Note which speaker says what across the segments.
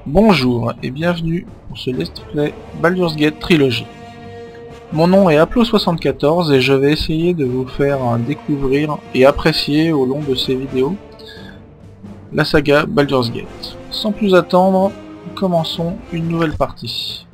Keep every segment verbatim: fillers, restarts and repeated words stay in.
Speaker 1: Bonjour et bienvenue pour ce Let's Play Baldur's Gate Trilogy. Mon nom est Aplo soixante-quatorze et je vais essayer de vous faire découvrir et apprécier au long de ces vidéos la saga Baldur's Gate. Sans plus attendre, commençons une nouvelle partie.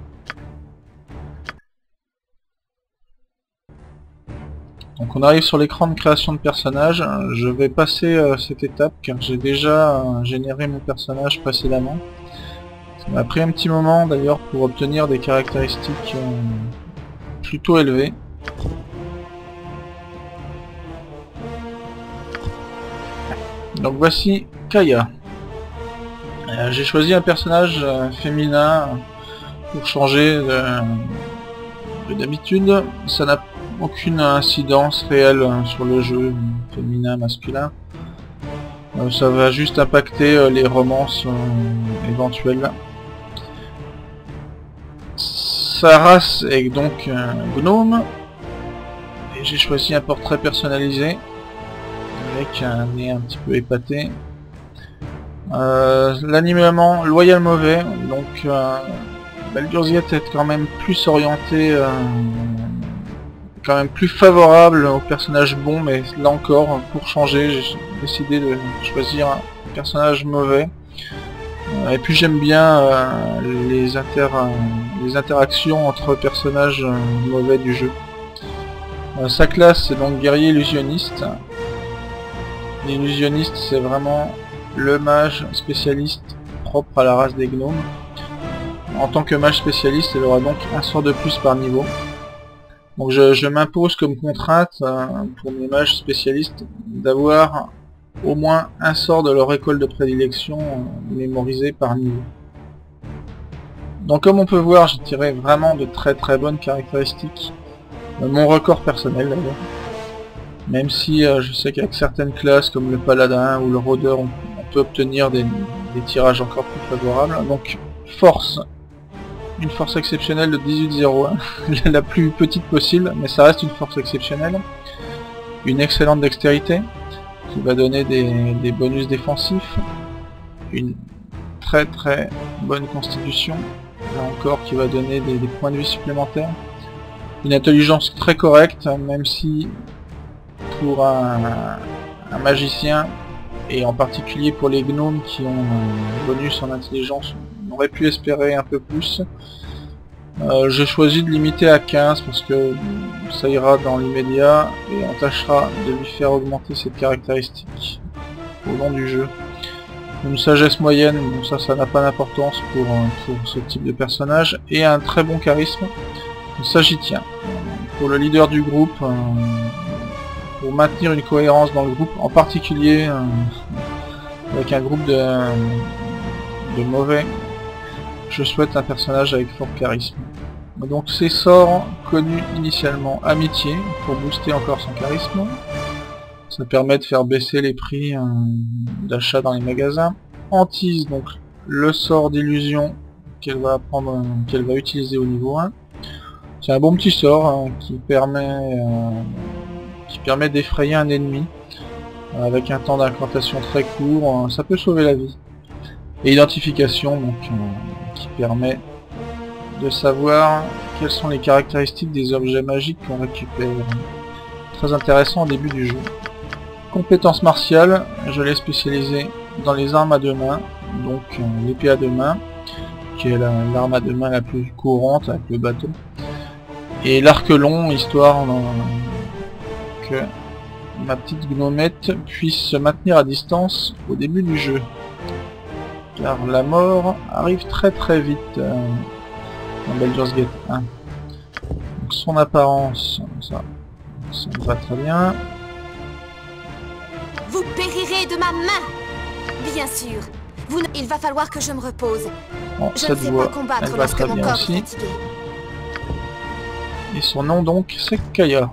Speaker 1: Donc on arrive sur l'écran de création de personnage. Je vais passer euh, cette étape car j'ai déjà euh, généré mon personnage précédemment. Ça m'a pris un petit moment d'ailleurs pour obtenir des caractéristiques euh, plutôt élevées. Donc voici Kaya. Euh, j'ai choisi un personnage euh, féminin pour changer de d'habitude. Ça n'a aucune incidence réelle sur le jeu féminin masculin. Euh, ça va juste impacter euh, les romances euh, éventuelles. Sa race est donc un gnome. Et j'ai choisi un portrait personnalisé avec un nez un petit peu épaté. Euh, L'alignement loyal mauvais, donc euh, Baldur's Gate est quand même plus orienté, euh, quand même plus favorable aux personnages bons, mais là encore, pour changer, j'ai décidé de choisir un personnage mauvais. Euh, et puis j'aime bien euh, les, inter euh, les interactions entre personnages euh, mauvais du jeu. Euh, sa classe c'est donc guerrier illusionniste. L'illusionniste c'est vraiment le mage spécialiste propre à la race des gnomes. En tant que mage spécialiste, elle aura donc un sort de plus par niveau. Donc je, je m'impose comme contrainte euh, pour mes mages spécialistes d'avoir au moins un sort de leur école de prédilection euh, mémorisé par niveau. Donc comme on peut voir, j'ai tiré vraiment de très très bonnes caractéristiques. Euh, mon record personnel d'ailleurs. Même si euh, je sais qu'avec certaines classes comme le paladin ou le rôdeur, on, on peut obtenir des, des tirages encore plus favorables. Donc force. Une force exceptionnelle de dix-huit zéro un, la plus petite possible, mais ça reste une force exceptionnelle. Une excellente dextérité, qui va donner des, des bonus défensifs. Une très très bonne constitution, là encore qui va donner des, des points de vie supplémentaires. Une intelligence très correcte, même si pour un, un magicien, et en particulier pour les gnomes qui ont un bonus en intelligence, on aurait pu espérer un peu plus. Euh, j'ai choisi de limiter à quinze parce que ça ira dans l'immédiat et on tâchera de lui faire augmenter cette caractéristique au long du jeu. Une sagesse moyenne, bon ça ça n'a pas d'importance pour, pour ce type de personnage, et un très bon charisme, ça j'y tiens. Pour le leader du groupe, euh, pour maintenir une cohérence dans le groupe, en particulier euh, avec un groupe de, de mauvais, je souhaite un personnage avec fort charisme. Donc ses sorts connus initialement, amitié, pour booster encore son charisme. Ça permet de faire baisser les prix euh, d'achat dans les magasins. Hantise, donc le sort d'illusion qu'elle va apprendre, euh, qu'elle va utiliser au niveau un. C'est un bon petit sort hein, qui permet euh, qui permet d'effrayer un ennemi euh, avec un temps d'incantation très court. Euh, ça peut sauver la vie. Et identification, donc euh, qui permet de savoir quelles sont les caractéristiques des objets magiques qu'on récupère. Très intéressant au début du jeu. Compétence martiale, je l'ai spécialisée dans les armes à deux mains, donc euh, l'épée à deux mains, qui est l'arme la, à deux mains la plus courante avec le bateau. Et l'arc long, histoire euh, que ma petite gnomette puisse se maintenir à distance au début du jeu. Car la mort arrive très très vite euh, dans Baldur's Gate un. Donc son apparence, ça, ça me va très bien.
Speaker 2: Vous périrez de ma main. Bien sûr. Vous ne... Il va falloir que je me repose.
Speaker 1: Bon,
Speaker 2: je ne sais
Speaker 1: voix,
Speaker 2: pas combattre lorsque mon corps
Speaker 1: aussi.
Speaker 2: est fatigué.
Speaker 1: Et son nom donc c'est Kaya.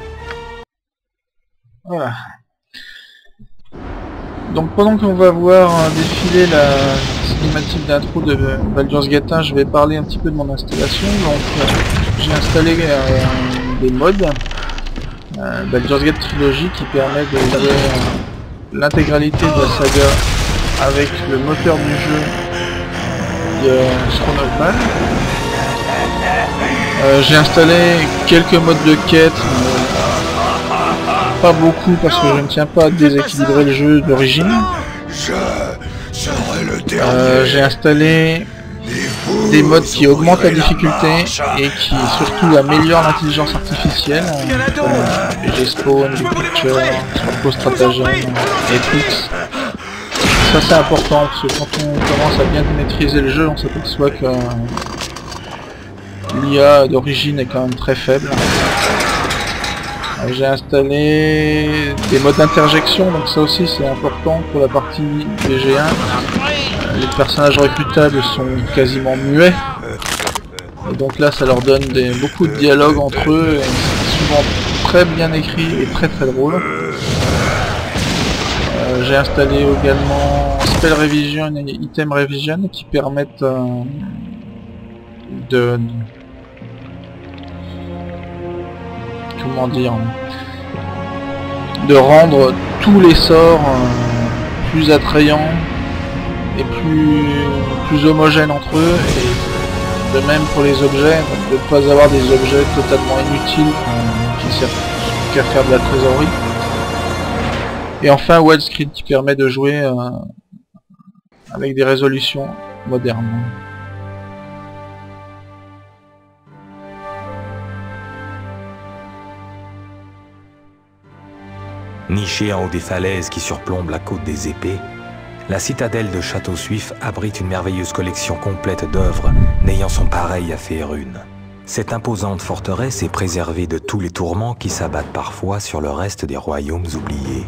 Speaker 1: Voilà. Donc pendant qu'on va voir euh, défiler la cinématique d'intro de Baldur's Gate un, je vais parler un petit peu de mon installation. Donc euh, j'ai installé euh, des mods, euh, Baldur's Gate Trilogy, qui permet de jouer euh, l'intégralité de la saga avec le moteur du jeu euh, Chronoman. Euh, j'ai installé quelques modes de quête, mais pas beaucoup parce que je ne tiens pas à déséquilibrer le jeu d'origine. Euh, j'ai installé des modes qui augmentent la difficulté et qui surtout améliorent l'intelligence artificielle, comme les G-Spawn, les Pictures, Surpo Stratagem, et Tricks. Ça c'est important parce que quand on commence à bien maîtriser le jeu, on s'aperçoit que l'I A d'origine est quand même très faible. J'ai installé des modes d'interjection, donc ça aussi c'est important pour la partie B G un. Les personnages recrutables sont quasiment muets. Et donc là ça leur donne des, beaucoup de dialogues entre eux, et c'est souvent très bien écrit et très très drôle. Euh, J'ai installé également Spell Revision et Item Revision qui permettent euh, de... comment dire, de rendre tous les sorts euh, plus attrayants et plus, plus homogènes entre eux, et de même pour les objets, donc de ne pas avoir des objets totalement inutiles euh, qui servent qu'à faire de la trésorerie. Et enfin Widescreen qui permet de jouer euh, avec des résolutions modernes.
Speaker 3: Nichée en haut des falaises qui surplombent la côte des épées, la citadelle de Château-Suif abrite une merveilleuse collection complète d'œuvres n'ayant son pareil à Féérune. Cette imposante forteresse est préservée de tous les tourments qui s'abattent parfois sur le reste des royaumes oubliés.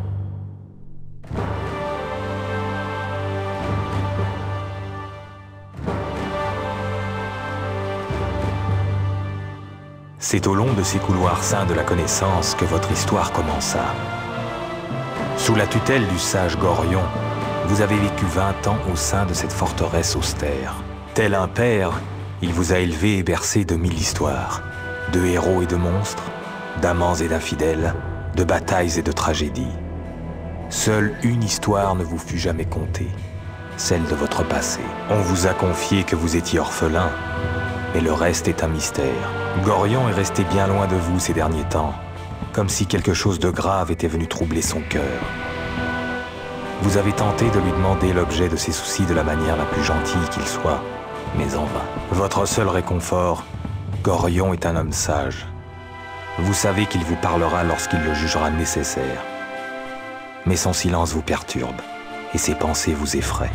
Speaker 3: C'est au long de ces couloirs saints de la connaissance que votre histoire commença. Sous la tutelle du sage Gorion, vous avez vécu vingt ans au sein de cette forteresse austère. Tel un père, il vous a élevé et bercé de mille histoires, de héros et de monstres, d'amants et d'infidèles, de batailles et de tragédies. Seule une histoire ne vous fut jamais contée, celle de votre passé. On vous a confié que vous étiez orphelin, mais le reste est un mystère. Gorion est resté bien loin de vous ces derniers temps, comme si quelque chose de grave était venu troubler son cœur. Vous avez tenté de lui demander l'objet de ses soucis de la manière la plus gentille qu'il soit, mais en vain. Votre seul réconfort, Gorion est un homme sage. Vous savez qu'il vous parlera lorsqu'il le jugera nécessaire. Mais son silence vous perturbe, et ses pensées vous effraient.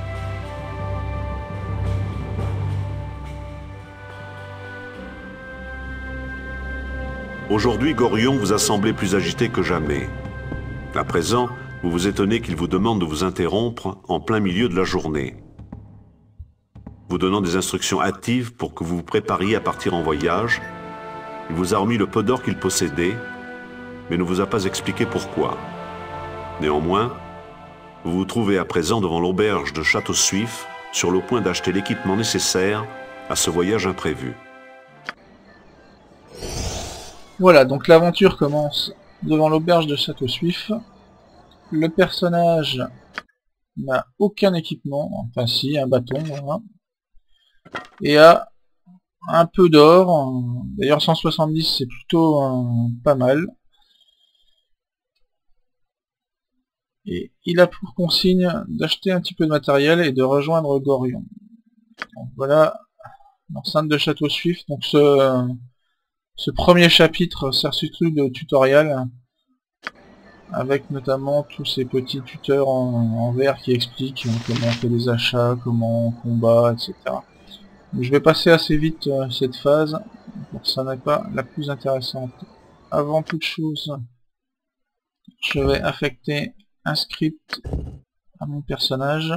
Speaker 4: Aujourd'hui, Gorion vous a semblé plus agité que jamais. À présent, vous vous étonnez qu'il vous demande de vous interrompre en plein milieu de la journée, vous donnant des instructions hâtives pour que vous vous prépariez à partir en voyage. Il vous a remis le peu d'or qu'il possédait, mais ne vous a pas expliqué pourquoi. Néanmoins, vous vous trouvez à présent devant l'auberge de Château-Suif, sur le point d'acheter l'équipement nécessaire à ce voyage imprévu.
Speaker 1: Voilà, donc l'aventure commence devant l'auberge de Château-Suif. Le personnage n'a aucun équipement, enfin si, un bâton, voilà. Et a un peu d'or, d'ailleurs cent soixante-dix c'est plutôt euh, pas mal. Et il a pour consigne d'acheter un petit peu de matériel et de rejoindre Gorion. Donc voilà l'enceinte de Château-Suif. Donc ce, ce premier chapitre sert surtout de tutoriel, avec notamment tous ces petits tuteurs en, en vert qui expliquent comment on fait des achats, comment on combat, et cetera. Donc je vais passer assez vite euh, cette phase, donc ça n'est pas la plus intéressante. Avant toute chose, je vais affecter un script à mon personnage.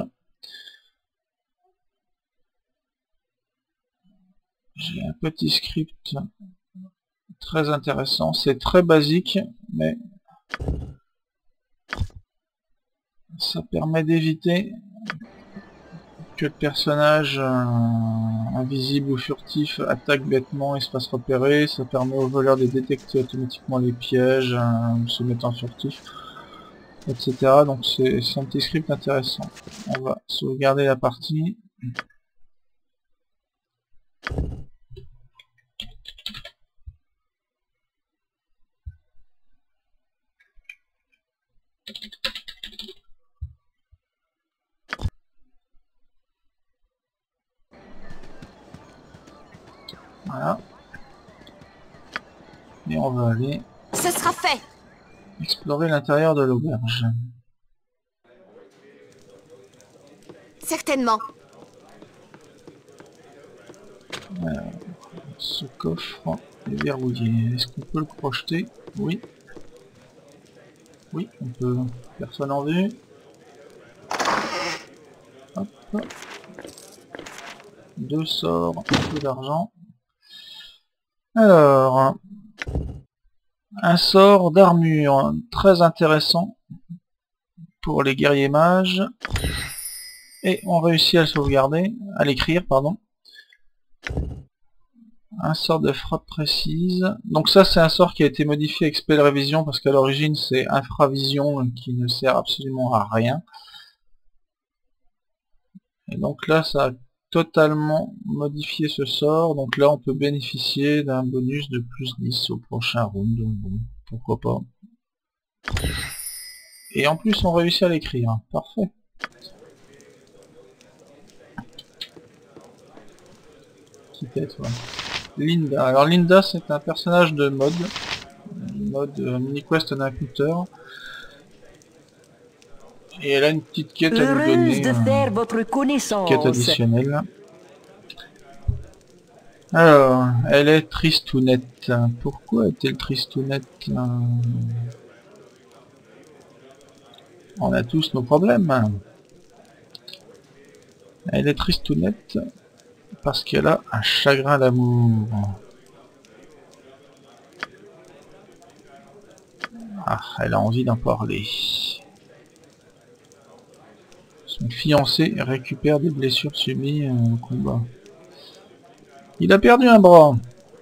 Speaker 1: J'ai un petit script très intéressant, c'est très basique, mais ça permet d'éviter que le personnage euh, invisible ou furtif attaque bêtement et se fasse repérer. Ça permet aux voleurs de détecter automatiquement les pièges, euh, se mettant furtif, et cetera. Donc c'est un petit script intéressant. On va sauvegarder la partie. Voilà. Et on va aller
Speaker 2: Ce sera fait.
Speaker 1: explorer l'intérieur de l'auberge.
Speaker 2: Certainement.
Speaker 1: Alors, ce coffre est verrouillé. Est-ce qu'on peut le projeter? Oui. Oui, on peut. Personne en vue. Hop. Deux sorts, un peu d'argent. Alors, un sort d'armure très intéressant pour les guerriers mages. Et on réussit à le sauvegarder, à l'écrire, pardon. Un sort de frappe précise. Donc ça, c'est un sort qui a été modifié avec Spell Revision, parce qu'à l'origine, c'est Infravision qui ne sert absolument à rien. Et donc là, ça a totalement modifié ce sort. Donc là, on peut bénéficier d'un bonus de plus dix au prochain round. Bon, pourquoi pas. Et en plus, on réussit à l'écrire. Parfait. Qui tête, ouais. Linda. Alors Linda, c'est un personnage de mode. Mode euh, mini-quest d'un Hunter. Et elle a une petite quête à nous donner.
Speaker 5: de faire votre connaissance.
Speaker 1: Quête additionnelle. Alors, elle est tristounette. Pourquoi est-elle tristounette? On a tous nos problèmes. Elle est tristounette parce qu'elle a un chagrin d'amour. Ah, elle a envie d'en parler. Son fiancé récupère des blessures subies au combat. Il a perdu un bras.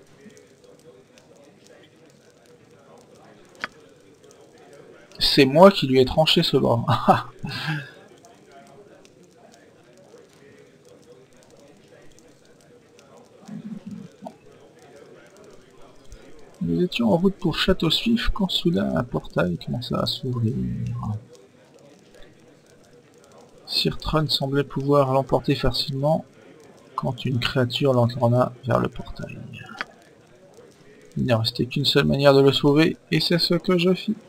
Speaker 1: C'est moi qui lui ai tranché ce bras. Nous étions en route pour Château Suif quand soudain un portail commença à s'ouvrir. Sir Tron semblait pouvoir l'emporter facilement quand une créature l'entraîna vers le portail. Il ne restait qu'une seule manière de le sauver, et c'est ce que je fis.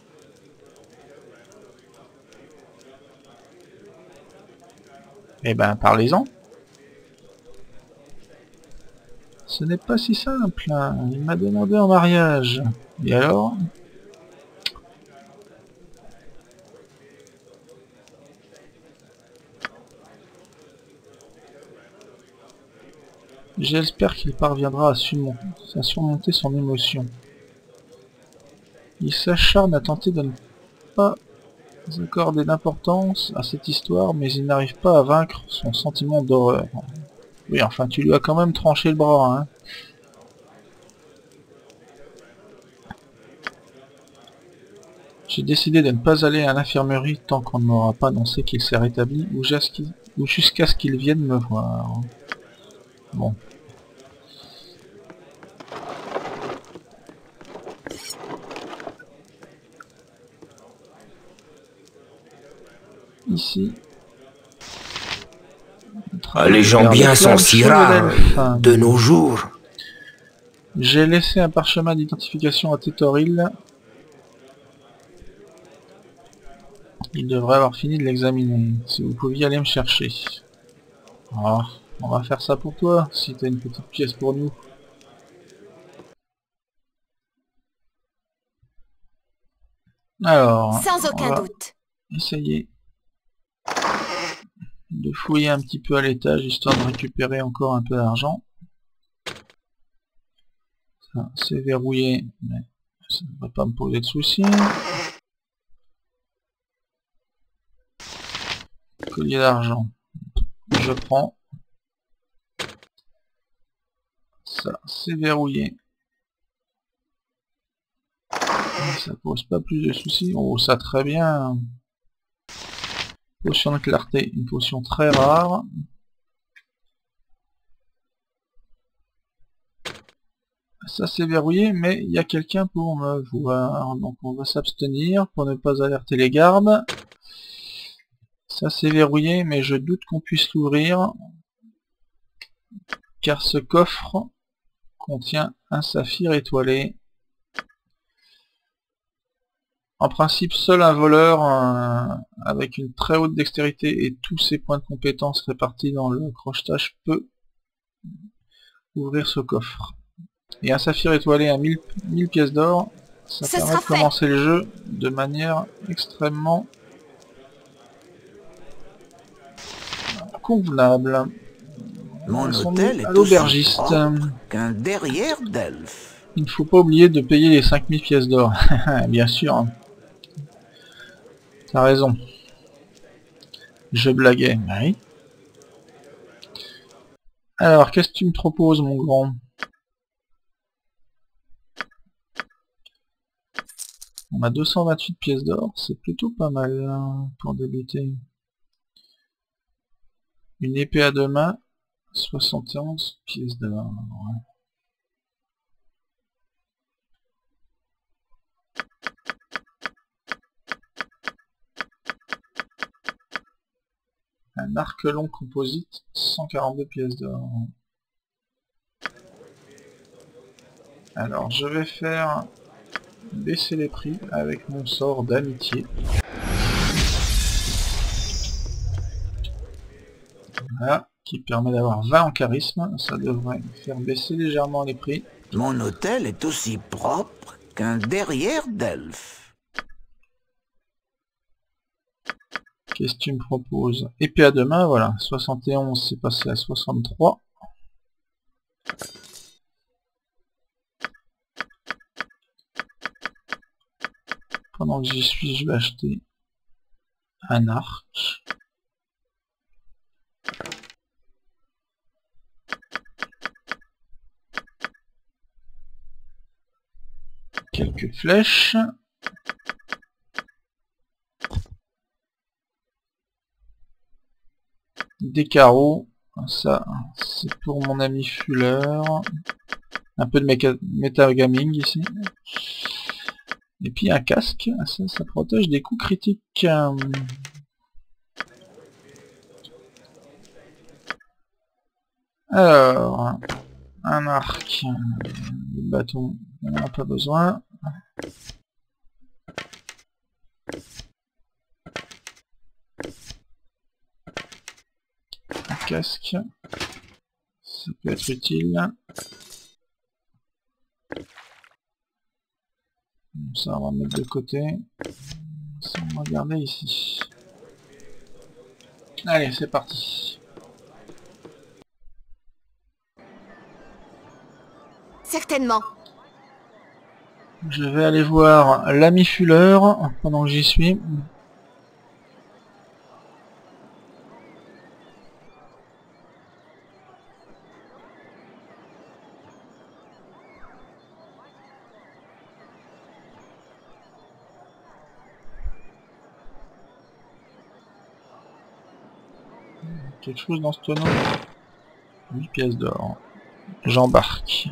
Speaker 1: Eh ben, parlez-en. Ce n'est pas si simple, hein. Il m'a demandé en mariage. Et alors? J'espère qu'il parviendra à surmonter, à surmonter son émotion. Il s'acharne à tenter de ne pas accorder d'importance à cette histoire, mais il n'arrive pas à vaincre son sentiment d'horreur. Oui, enfin, tu lui as quand même tranché le bras, hein. J'ai décidé de ne pas aller à l'infirmerie tant qu'on ne m'aura pas annoncé qu'il s'est rétabli, ou jusqu'à ce qu'il vienne me voir. Bon. Ici.
Speaker 6: Les gens bien sont si rares de nos jours.
Speaker 1: J'ai laissé un parchemin d'identification à Tétoril. Il devrait avoir fini de l'examiner. Si vous pouviez aller me chercher. Ah, on va faire ça pour toi, si t'as une petite pièce pour nous. Alors,
Speaker 2: sans aucun
Speaker 1: on va
Speaker 2: doute.
Speaker 1: essayer de fouiller un petit peu à l'étage, histoire de récupérer encore un peu d'argent. Ça, c'est verrouillé, mais ça ne devrait pas me poser de soucis. Collier d'argent. Je prends. Ça, c'est verrouillé. Ça pose pas plus de soucis. Oh, ça très bien. Potion de clarté, une potion très rare. Ça c'est verrouillé, mais il y a quelqu'un pour me voir. Donc on va s'abstenir pour ne pas alerter les gardes. Ça c'est verrouillé, mais je doute qu'on puisse l'ouvrir. Car ce coffre contient un saphir étoilé. En principe, seul un voleur euh, avec une très haute dextérité et tous ses points de compétence répartis dans le crochetage peut ouvrir ce coffre. Et un saphir étoilé à mille, mille pièces d'or, ça
Speaker 2: Ce
Speaker 1: permet de commencer le jeu de manière extrêmement convenable.
Speaker 6: Mon
Speaker 1: Ils
Speaker 6: hôtel est
Speaker 1: à l'aubergiste.
Speaker 6: Qu'un derrière d'elfe.
Speaker 1: Il ne faut pas oublier de payer les cinq mille pièces d'or. Bien sûr. T'as raison. Je blaguais. Oui. Alors, qu'est-ce que tu me proposes, mon grand? On a deux cent vingt-huit pièces d'or, c'est plutôt pas mal hein, pour débuter. Une épée à deux mains, soixante et onze pièces d'or. Ouais. Un arc long composite, cent quarante-deux pièces d'or. Alors, je vais faire baisser les prix avec mon sort d'amitié. Voilà, qui permet d'avoir vingt en charisme. Ça devrait faire baisser légèrement les prix.
Speaker 6: Mon hôtel est aussi propre qu'un derrière d'elfe.
Speaker 1: Qu'est-ce que tu me proposes? Épée à deux mains, voilà. soixante et onze, c'est passé à soixante-trois. Pendant que j'y suis, je vais acheter un arc. Quelques flèches. Des carreaux, ça c'est pour mon ami Fuller. Un peu de métagaming ici. Et puis un casque, ça, ça protège des coups critiques. Alors, un arc, le bâton, on n'en a pas besoin. Casque, ça peut être utile. Ça on va mettre de côté. Ça on va garder ici. Allez, c'est parti.
Speaker 2: Certainement.
Speaker 1: Je vais aller voir l'ami Fuller pendant que j'y suis. Quelque chose dans ce tonneau. huit pièces d'or. J'embarque.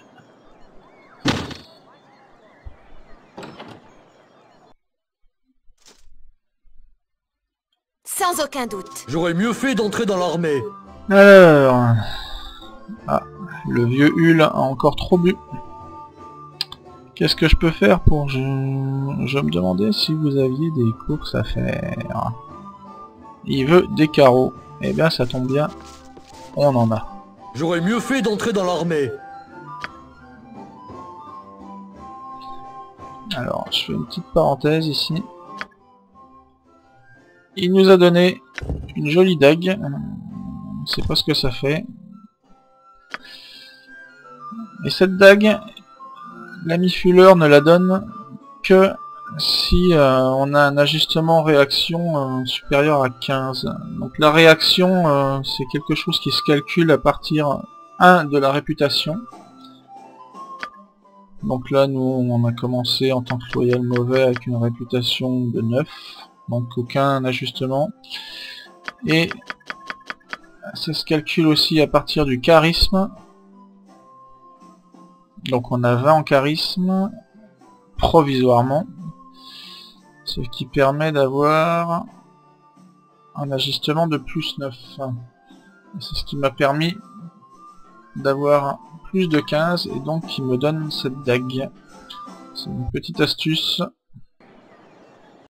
Speaker 2: Sans aucun doute.
Speaker 5: J'aurais mieux fait d'entrer dans l'armée.
Speaker 1: Alors... Ah, le vieux Hul a encore trop bu. Qu'est-ce que je peux faire pour... Je, je me demandais si vous aviez des courses à faire. Il veut des carreaux. Eh bien ça tombe bien, on en a.
Speaker 5: J'aurais mieux fait d'entrer dans l'armée.
Speaker 1: Alors, je fais une petite parenthèse ici. Il nous a donné une jolie dague. On ne sait pas ce que ça fait. Et cette dague, l'ami Fuller ne la donne que si euh, on a un ajustement réaction euh, supérieur à quinze. Donc la réaction, euh, c'est quelque chose qui se calcule à partir un de la réputation. Donc là, nous, on a commencé en tant que loyal mauvais avec une réputation de neuf. Donc aucun ajustement. Et ça se calcule aussi à partir du charisme. Donc on a vingt en charisme, provisoirement. Ce qui permet d'avoir un ajustement de plus neuf. C'est ce qui m'a permis d'avoir plus de quinze et donc qui me donne cette dague. C'est une petite astuce